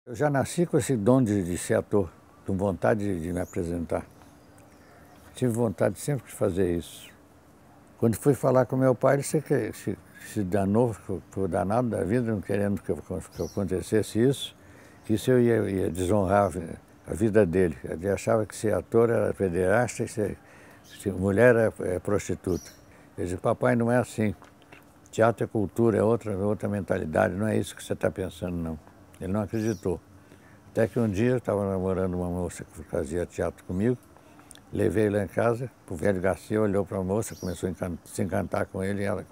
Eu já nasci com esse dom de ser ator, com vontade de me apresentar. Tive vontade sempre de fazer isso. Quando fui falar com meu pai, ele se danou, ficou danado da vida, não querendo que acontecesse isso, que isso eu ia desonrar a vida dele. Ele achava que ser ator era pederasta e ser mulher é prostituta. Ele disse, papai, não é assim. Teatro é cultura, é outra mentalidade, não é isso que você está pensando, não. Ele não acreditou. Até que um dia eu estava namorando uma moça que fazia teatro comigo, levei lá em casa, o velho Garcia olhou para a moça, começou a se encantar com ele, ela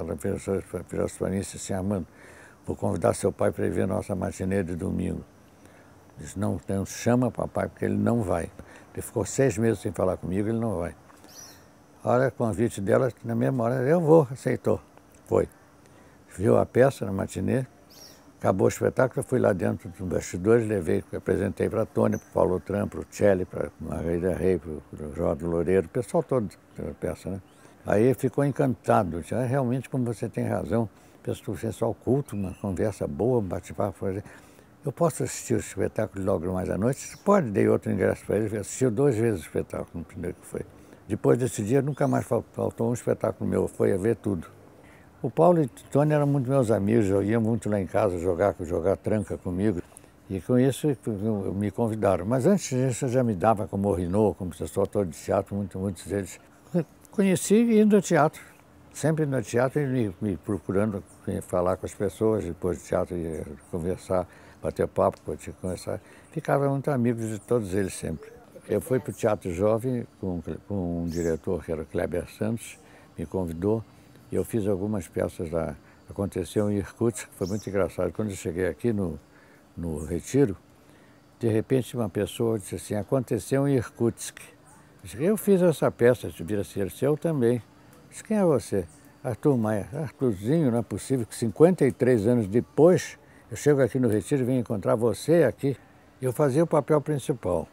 virou para mim e disse assim, Armando, vou convidar seu pai para ir ver nossa matinê de domingo. Disse, não chama papai, porque ele não vai. Ele ficou 6 meses sem falar comigo, ele não vai. Olha, o convite dela, na mesma hora, eu vou, aceitou. Foi. Viu a peça na matinê, acabou o espetáculo, eu fui lá dentro dos bastidores, apresentei para a Tônia, para o Paulo Tram, para o Tchelle, para a Margarida Rey, para o Jorge Loureiro, o pessoal todo da peça, né? Aí ele ficou encantado, disse, realmente, como você tem razão, pessoal culto, uma conversa boa, um bate-papo. Eu posso assistir o espetáculo logo mais à noite? Você pode, dei outro ingresso para ele, assistiu 2 vezes o espetáculo, no primeiro que foi. Depois desse dia, nunca mais faltou um espetáculo meu, foi a ver tudo. O Paulo e o Tony eram muito meus amigos, eu ia muito lá em casa jogar tranca comigo. E com isso me convidaram. Mas antes disso eu já me dava como Rinô, como pessoal todo de teatro, muitos deles. Conheci indo ao teatro, sempre indo ao teatro e me procurando falar com as pessoas, depois do teatro ia conversar, bater papo, conversar. Ficava muito amigo de todos eles sempre. Eu fui para o Teatro Jovem com um diretor que era o Kleber Santos, me convidou. E eu fiz algumas peças lá. Aconteceu em Irkutsk, foi muito engraçado. Quando eu cheguei aqui no Retiro, de repente uma pessoa disse assim, aconteceu em Irkutsk. Eu fiz essa peça, devia ser seu também. Disse, quem é você? Arthur Maia. Arthurzinho, não é possível que 53 anos depois eu chego aqui no Retiro e venho encontrar você aqui. Eu fazia o papel principal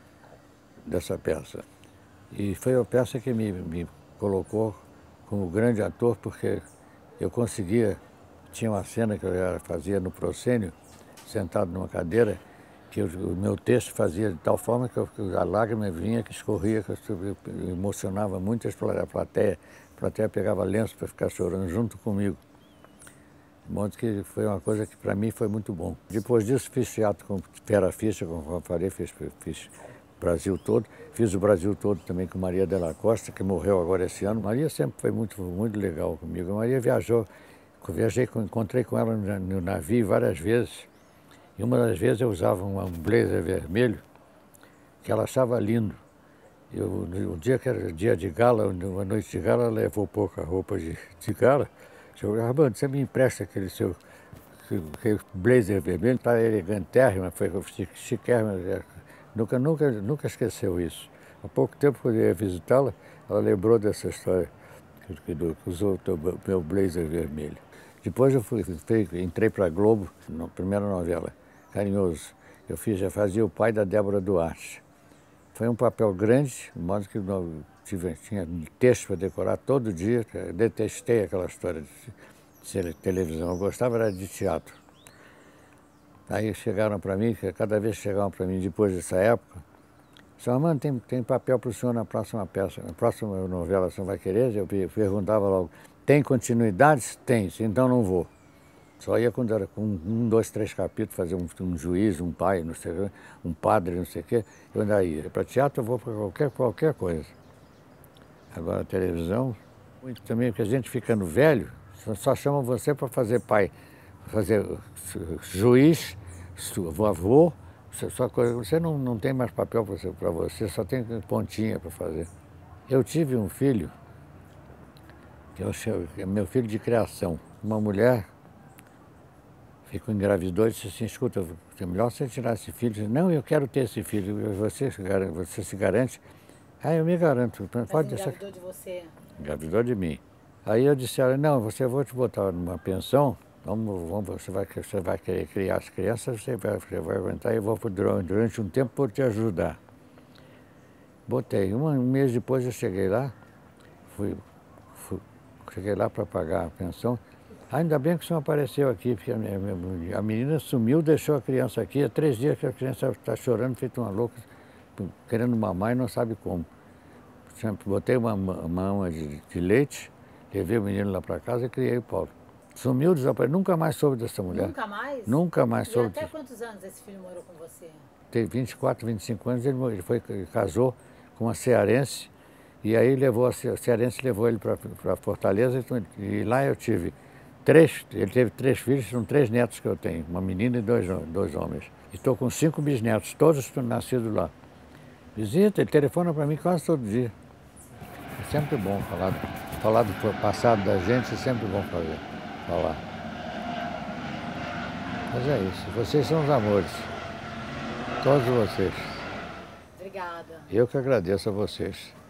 dessa peça. E foi a peça que me colocou como grande ator, porque eu conseguia, tinha uma cena que eu fazia no proscênio, sentado numa cadeira, que o meu texto fazia de tal forma que a lágrima vinha, que escorria, que eu emocionava muito a plateia. A plateia pegava lenço para ficar chorando junto comigo. De modo que foi uma coisa que para mim foi muito bom. Depois disso fiz teatro com Vera Fischer, como eu falei, fiz Brasil todo. Fiz o Brasil todo também com Maria de la Costa, que morreu agora esse ano. Maria sempre foi muito legal comigo. Maria viajou, encontrei com ela no navio várias vezes. E uma das vezes eu usava um blazer vermelho, que ela achava lindo. O dia que era dia de gala, uma noite de gala, ela levou pouca roupa de gala. Eu falei, Armando, você me empresta aquele aquele blazer vermelho, tá elegantérrimo, foi chiquérrimo. Nunca esqueceu isso. Há pouco tempo, quando eu ia visitá-la, ela lembrou dessa história, que usou o meu blazer vermelho. Depois eu entrei para a Globo, na primeira novela, Carinhoso. Já fazia o pai da Débora Duarte. Foi um papel grande, de modo que tinha texto para decorar todo dia. Eu detestei aquela história de televisão, eu gostava era de teatro. Aí chegaram para mim, cada vez que chegavam para mim depois dessa época, disseram, mano, tem papel para o senhor na próxima peça, na próxima novela, o senhor vai querer? Eu perguntava logo, tem continuidade? Tem, então não vou. Só ia quando era com 1, 2, 3 capítulos, fazer um juiz, um pai, não sei, um padre, não sei o quê, eu ainda ia. Para teatro eu vou para qualquer coisa. Agora televisão, muito também, porque a gente ficando velho, só chamam você para fazer pai, fazer juiz, avô, você não tem mais papel para você, só tem pontinha para fazer. Eu tive um filho, que é meu filho de criação, uma mulher ficou engravidou e disse assim, escuta, é melhor você tirar esse filho. Disse, não, eu quero ter esse filho, você se garante? Ah, eu me garanto. Mas engravidou de você? Engravidou de mim. Aí eu disse, olha, não, eu vou te botar numa pensão, você vai querer criar as crianças, você vai aguentar e eu vou durante um tempo por te ajudar. Botei. Um mês depois eu cheguei lá, cheguei lá para pagar a pensão, Ainda bem que o senhor apareceu aqui, porque a menina sumiu, deixou a criança aqui. Há 3 dias que a criança está chorando, feito uma louca, querendo mamar e não sabe como. Botei uma ama de leite, levei o menino lá para casa e criei o Paulo. Sumiu, desapareceu, nunca mais soube dessa mulher. Nunca mais? Nunca mais E soube. até quantos anos esse filho morou com você? Tem 24, 25 anos, ele casou com uma cearense, e aí a cearense levou ele para Fortaleza, e lá eu tive ele teve 3 filhos, são 3 netos que eu tenho, uma menina e 2 homens. E estou com 5 bisnetos, todos nascidos lá. Visita, ele telefona para mim quase todo dia. É sempre bom falar do passado da gente, é sempre bom falar. Mas é isso, vocês são os amores, todos vocês. Obrigada. Eu que agradeço a vocês.